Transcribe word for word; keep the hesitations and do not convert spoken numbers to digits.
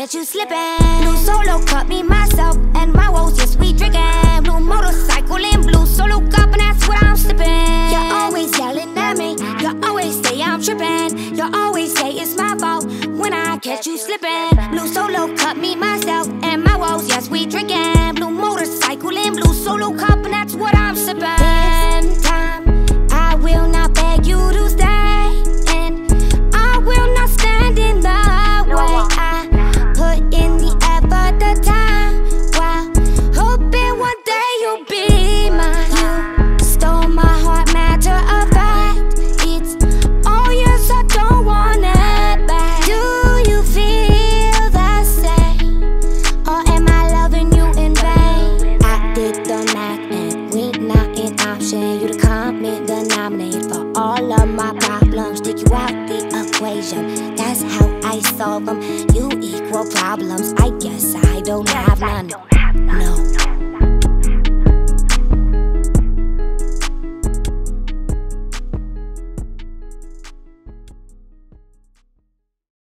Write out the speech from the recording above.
catch you slipping. Blue solo cup, me, myself, and my woes, yes, we drinking. Blue motorcycle in blue solo cup, and that's what I'm sipping. You're always yelling at me, you always say I'm tripping. You always say it's my fault when I catch you slipping. Blue solo cup, me, myself, and my woes, yes, we drinking. Blue motorcycle in blue solo cup, and that's what I'm sipping. This time, I will not beg you to stay, and I will not stand in the way. I put in the effort, the time, while hoping one day you'll be mine. You stole my heart, matter of fact. It's all yours, I don't want it back. Do you feel the same, or am I loving you in vain? I did the math and we not an option. You the common denominator for all of my problems. Take you out the equation, that's how I solve them. You equal problems, I guess I don't have none. No.